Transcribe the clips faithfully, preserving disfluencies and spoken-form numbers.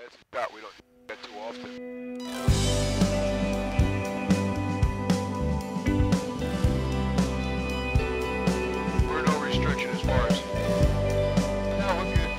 it's a dot we don't get too often. We're no restriction as far as. No, we're good.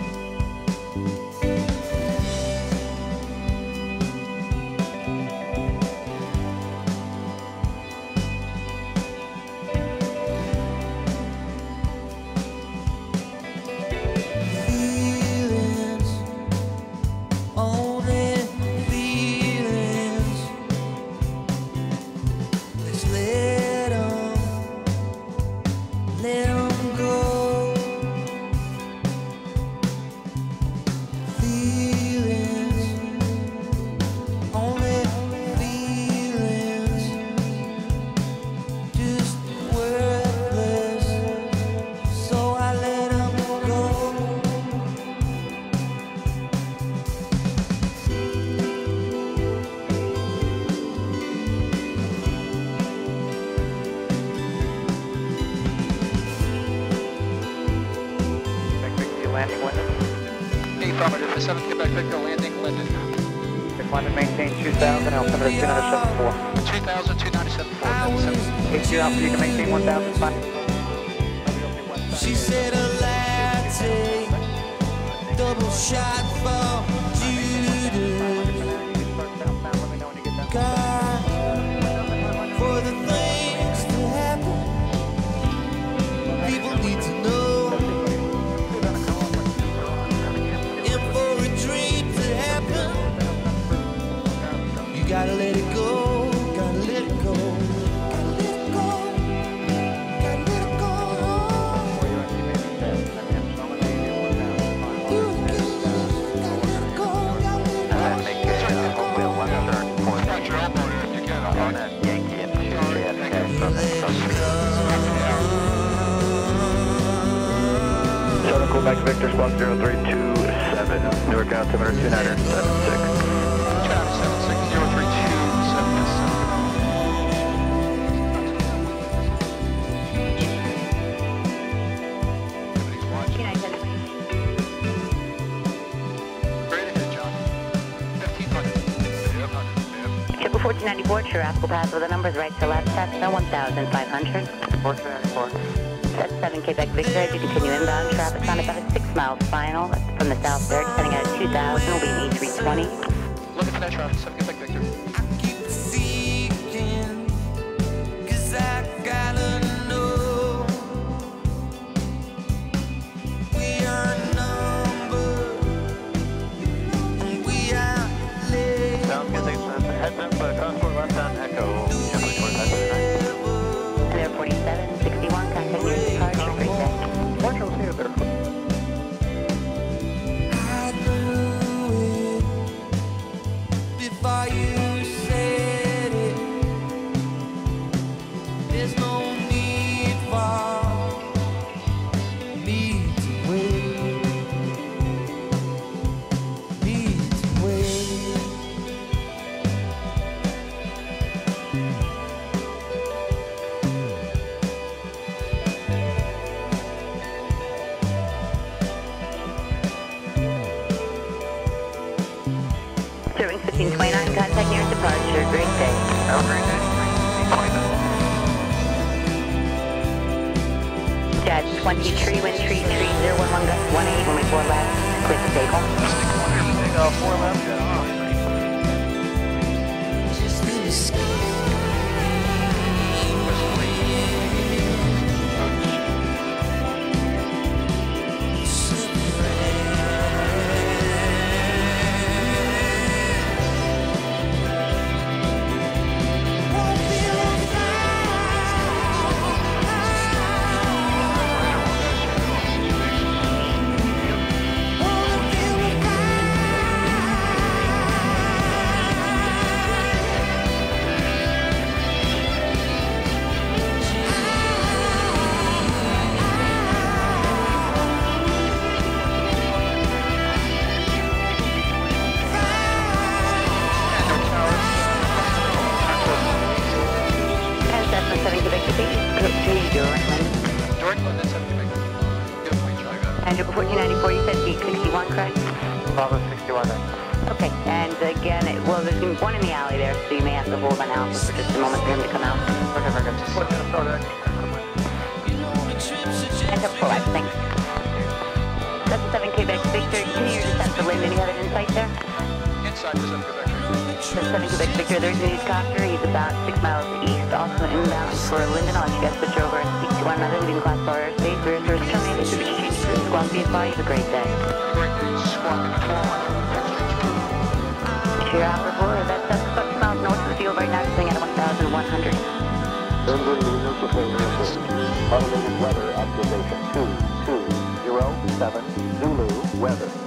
Landing Linden. Hey, affirmative for seven, Quebec Victor, landing Linden. Climate maintain two thousand, altimeter two nine seven four. two thousand, two nine seven four, H Q Alpha, you can maintain one thousand five. She said a latte, double shot for Judas. God, for the things to happen, people need to know. Gotta let it go, gotta let it go, gotta let it go, gotta let it go. You gotta let it go, gotta let it go. And then make a hopefully a left turn for Got your elbow there if you can. on that Yankee and two J F K. Southern Quebec Victor, squawk zero three two seven, Newark altimeter two nine seven six. fourteen ninety-four, Chiraq will pass with the numbers right to left, tax no one thousand five hundred. fourteen ninety-four. That's seven Quebec Victor, as you continue inbound, traffic on about a six miles final from the south third, heading out of two thousand, will be an E three twenty. Looking for that traffic, seven, Quebec Victor. I keep seeking, 'cause I gotta know we are numbered, and we are late. Sounds good, thanks for the heads up, uh, transport left-hand echo, jumping towards head tonight. And they're forty-seven sixty-one, contact your departure, great day. Watch out, see you there. I knew it before you said it. There's no need for me to wait, me to wait. Serving fifteen twenty-nine, contact nearest departure, great day. Have a great day. Jet twenty-three, wind three three zero one one, gust one eight, when we four left, clear to take off. Take off four left, yeah. Just let me skip. Andrew, fourteen ninety-four, you said eight sixty-one, correct? Bravo sixty-one then. Okay, and again, it, well, there's one in the alley there, so you may have to hold on Alpha for just a moment for him to come out. Okay, very good. What's going to start that? And up full life, thanks. Delta seven Quebec Victor, continue your descent for Linden. You have an insight there? Inside the seven Quebec Victor. Delta seven Quebec Victor, there's a newscaster. He's about six miles east, also inbound for Linden. I'll let you guys switch over and speak to one another. Leaving class bar airspace. Rear service terminated. Should be changed to Squawk B F I. Have a great day. Great day. Squawk in the twelve hundred. Cheer Alpha four, that's up about two miles north of the field right now, sitting at one thousand one hundred. Denver Union Superior Automated weather observation two two zero seven Zulu weather.